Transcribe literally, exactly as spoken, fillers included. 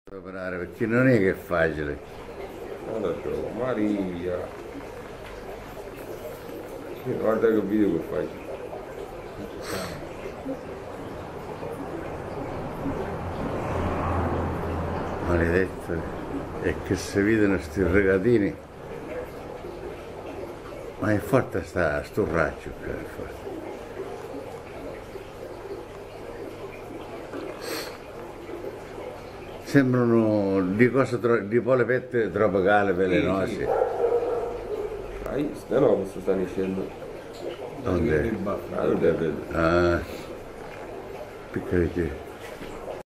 Preparare perché non è che è facile. Guarda ciò, Maria. Guarda che video che fai. Maledetto. E che si vedono sti regatini. Ma è forte sta, sto raggio che è forte. Sembrano di cose tro- di polpette tropicali velenose. Sì, sì. Dai, no, no, questo sta dicendo. Dove? Ah, non è vero. Ah, piccoli.